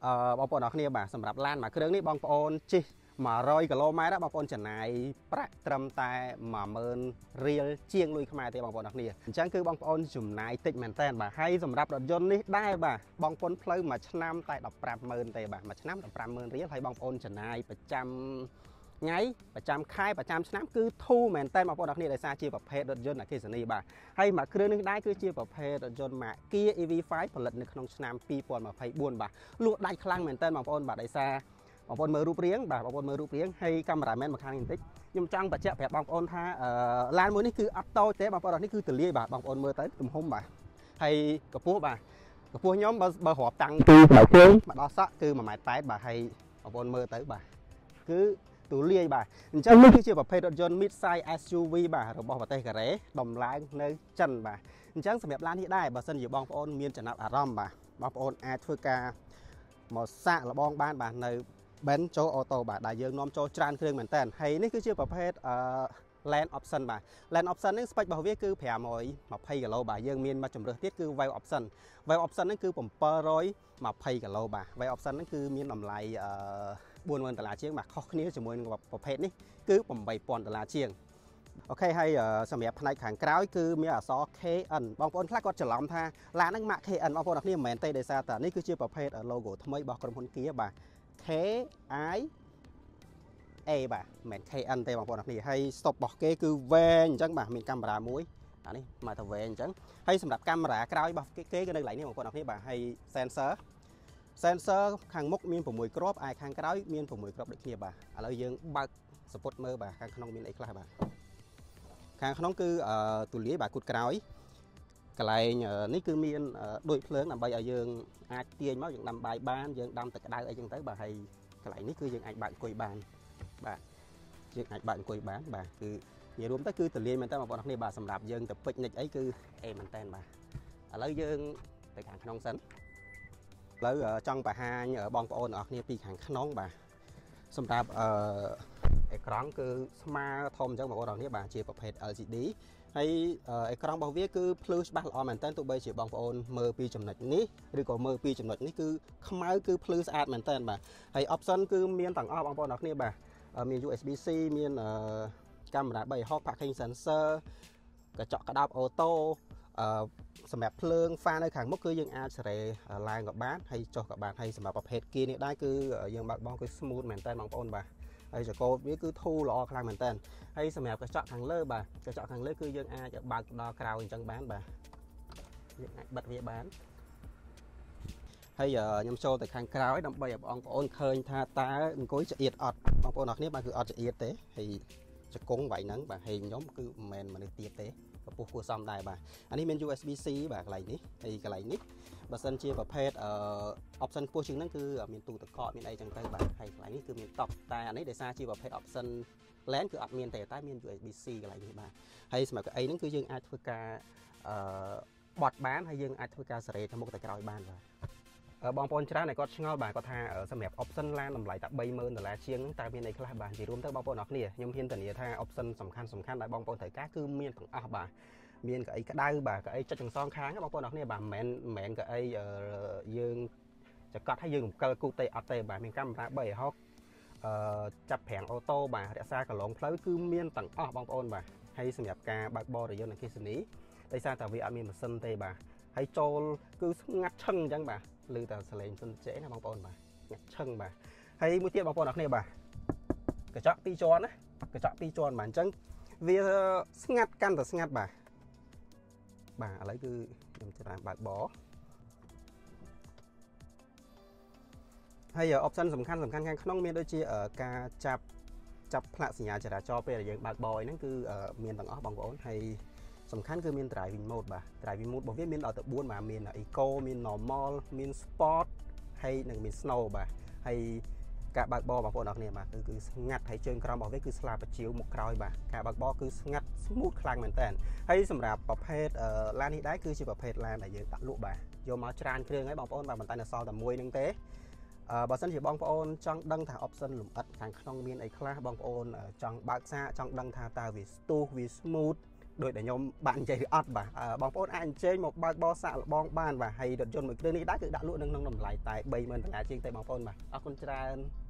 បងប្អូនអរគ្នាបាទសម្រាប់ឡានមួយគ្រឿងនេះបងប្អូនជិះ100 គីឡូម៉ែត្របងប្អូនចំណាយប្រាក់ត្រឹមតែ 10000 រៀលជាងលុយខ្មែរទេបងប្អូនអរគ្នាអញ្ចឹងគឺបងប្អូនចំណាយតិចមែនតើបាទហើយសម្រាប់រថយន្តនេះដែរបាទបងប្អូនផ្លូវមួយឆ្នាំតែ 150,000 ទេបាទមួយឆ្នាំ 150,000 រៀលហើយបងប្អូនចំណាយប្រចាំថ្ងៃប្រចាំខែប្រចាំឆ្នាំគឺធូរមែនតើបងប្អូនអរគ្នាដោយសារជាប្រភេទរថយន្តអគ្គិសនីបាទហើយមួយគ្រឿងនេះដែរគឺជាប្រភេទរថយន្ត Kia EV5 ផលិតនៅក្នុងឆ្នាំ 2024 បាទលក់ដាច់ខ្លាំងមែនតើបងប្អូនបាទដោយសារបងប្អូនមើលរូបរាងបាទបងប្អូនមើលរូបរាងហើយកាមេរ៉ាមែនមកខាងនេះបន្តិចខ្ញុំចង់បញ្ជាក់ប្រាប់បងប្អូនថាឡានមួយនេះគឺអត់តូចទេបងប្អូននេះគឺទលាយបាទបងប្អូនមើលទៅទំហំបាទហើយកម្ពស់បាទកម្ពស់ខ្ញុំបើរាប់តាំងពីដៃជើងមកដល់សក់គឺ1.8 ម៉ែត្របាទហើយបងប្អូនមើលទៅបាទគឺទូលាយបាទអញ្ចឹងនេះគឺជាប្រភេទរថយន្ត mid size SUV បាទរបស់ប្រទេសកូរ៉េដំឡើងនៅចិនបាទអញ្ចឹងសម្រាប់ឡាននេះដែរបើសិនជាបងប្អូនមានចំណាប់អារម្មណ៍បាទបងប្អូនអាចធ្វើការមកសាកល្បងបានបាទនៅ Ben ចូល Auto បាទដែលយើងនាំចូលច្រើនគ្រឿងមែនតើហើយនេះគឺជាប្រភេទLand Option បាទ Land Option នេះស្ពេចរបស់វាគឺ520 គីឡូបាទយើងមានមកជំរើសទៀតគឺ Wave Option Wave Option នេះគឺ720 គីឡូបាទ Wave Option នេះគឺមានតម្លៃ$40,000 ជាងបាទខុសគ្នាជាមួយនឹងប្រភេទនេះគឺ$8,000 ជាងអូខេហើយសម្រាប់ផ្នែកខាងក្រោយគឺមានអក្សរ KN បងប្អូនខ្លះគាត់ច្រឡំថាឡានហ្នឹងម៉ាក KN បងប្អូនអរគ្នាមិនមែនទេដោយសារតែនេះគឺជាប្រភេទ logo ថ្មីរបស់ក្រុមហ៊ុន Kia បាទ KIA បាទមិនមែន KN ទេបងប្អូនអរគ្នាហើយ stop របស់គេគឺវែងអញ្ចឹងបាទមានកាមេរ៉ាមួយអានេះមកទៅវែងអញ្ចឹងហើយសម្រាប់កាមេរ៉ាក្រោយរបស់គេគឺនៅកន្លែងនេះបងប្អូនអរគ្នាបាទហើយ sensor ខាងមុខមាន6គ្រាប់ឯខាងក្រោយមាន6គ្រាប់ដូចគ្នាបាទឥឡូវយើងបើកសពុតមើលបាទខាងក្នុងមានអីខ្លះបាទខាងក្នុងគឺទូលាយបាទគូតក្រោយកន្លែងនេះគឺមានដូចភ្លើងដើម្បីឲ្យយើងអាចទាញមកយើងដាំបាយបានយើងដាំទឹកក្តៅអីចឹងទៅបាទហើយកន្លែងនេះគឺយើងអាចបើកអង្គុយបានបាទយើងអាចបើកអង្គុយបានបាទគឺនិយាយរួមទៅគឺទូលាយមែនតើបងប្អូនគ្នាបាទសម្រាប់យើងទៅពេចនិចអីគឺអេមែនតើបាទឥឡូវយើងទៅខាងក្នុងសិនឥឡូវចង់បង្ហាញបងប្អូនអរគ្នាពីខាងក្នុងបាទសម្រាប់អេក្រង់គឺស្មើធំអញ្ចឹងបងប្អូនអរគ្នាបាទជាប្រភេទ LCD ហើយអេក្រង់របស់វាគឺភ្លឺច្បាស់ល្អមែនតើទោះបីជាបងប្អូនមើលពីចំណុចនេះឬក៏មើលពីចំណុចនេះគឺខ្មៅគឺភ្លឺស្អាតមែនតើបាទហើយ option គឺមានទាំងអស់បងប្អូនអរគ្នាបាទមាន USB-C មានកាមេរ៉ា360 parking sensor កញ្ចក់ក្តោបអូតូសម្រាប់ភ្លើងហ្វានៅខាងមុខគឺយើងអាចសេរីឡើងក៏បានហើយចុះក៏បានហើយសម្រាប់ប្រភេទគីនេះដែរគឺយើងបើកបោះគឺ smooth មែនតើបងប្អូនបាទហើយចង្កូតវាគឺធូរល្អខ្លាំងមែនតើហើយសម្រាប់កញ្ចក់ខាងលើបាទកញ្ចក់ខាងលើគឺយើងអាចបើកដល់ក្រោយអញ្ចឹងបានបាទយើងអាចបិទវាបានហើយខ្ញុំចូលទៅខាងក្រោយដើម្បីឲ្យបងប្អូនឃើញថាតើអង្គុយឆ្អៀតអត់បងប្អូនអរគ្នាបាទគឺអត់ឆ្អៀតទេហើយជង្គង់វាយហ្នឹងបាទហើយខ្ញុំគឺមិនមែនមនុស្សទៀតទេកម្ពស់គួរសមដែរបាទអានេះមាន USB-C បាទកន្លែងនេះហើយកន្លែងនេះបើសិនជាប្រភេទoption ខ្ពស់ជាងហ្នឹងគឺមានទូទឹកកកមានអីចឹងទៅបាទហើយកន្លែងនេះគឺមានតុបតែអានេះដោយសារជាប្រភេទ option LAN គឺអត់មានទេតែមាន USB-C កន្លែងនេះបាទហើយសម្រាប់កៅអីហ្នឹងគឺយើងអាចធ្វើការបត់បានហើយយើងអាចធ្វើការសេរីទៅមុខទៅក្រោយបានបាទបងប្អូនច្រើនតែគាត់ឆ្ងល់បាទគាត់ថាសម្រាប់ option LAN តម្លៃតែ$30,000 ជាងតែមានអីខ្លះបាទនិយាយរួមទៅបងប្អូនអរគ្នាខ្ញុំហ៊ានធានាថា option សំខាន់ដែលបងប្អូនត្រូវការគឺមានទាំងអស់បាទមានកៅអីក្តៅបាទកៅអីចុចទាំងសងខាងបងប្អូនអរគ្នាបាទមិនមែនកៅអីយើងចកត់ឲ្យយើងរំកិលគូទេអត់ទេបាទមានកាមេរ៉ា360ចាប់ប្រាំងអូតូបាទរក្សាកន្លងផ្លូវគឺមានទាំងអស់បងប្អូនបាទហើយសម្រាប់ការបើកបររយន្តអគ្គិសនីដោយសារតែវាអត់មានម៉ាស៊ីនទេបាទហើយចូលគឺស្ងាត់ឈឹងអញ្ចឹងបាទឮតែសលេងសុនចេណាបងប្អូនបាទស្ងាត់ឈឹងបាទហើយមួយទៀតបងប្អូនអរគ្នាបាទកញ្ចក់2ជាន់ណាកញ្ចក់2ជាន់បាទអញ្ចឹងវាស្ងាត់កាន់តែស្ងាត់បាទបាទឥឡូវគឺខ្ញុំចាំបើកបរហើយ option សំខាន់ខាងក្នុងមានដូចជាការចាប់ផ្លាកសញ្ញាចរាចរណ៍ពេលដែលយើងបើកបរហ្នឹងគឺមានទាំងអស់បងប្អូនហើយសំខាន់គឺមាន driving mode បាទ driving mode របស់វាមានដល់ទៅ4បាទមាន eco មាន normal មាន sport ហើយនិងមាន snow បាទហើយការបើកបរបងប្អូនអរគ្នាបាទគឺស្ងាត់ហើយជើងក្រោមរបស់វាគឺស្លាបបជាវមុខក្រោយបាទការបើកបរគឺស្ងាត់ smooth ខ្លាំងមែនតើហើយសម្រាប់ប្រភេទឡាននេះដែរគឺជាប្រភេទឡានដែលយើងដាក់លក់បាទយកមកច្រើនគ្រឿងហើយបងប្អូនបាទមិនតែនៅសល់តែមួយហ្នឹងទេបើសិនជាបងប្អូនចង់ដឹងថា option លម្អិតខាងក្នុងមានអីខ្លះបងប្អូនចង់បើកសារចង់ដឹងថាតើវាស្ទុះវា smooth ដោយតែខ្ញុំបាននិយាយឬអត់បាទបងប្អូនអាចអញ្ជើញមកបើកបរសាក់លបងបានបាទហើយរថយន្តមួយគ្រឿងនេះដែរគឺដាក់លក់នៅក្នុងតម្លៃតែ $30,000 ជាងទេបងប្អូនបាទអរគុណច្រើន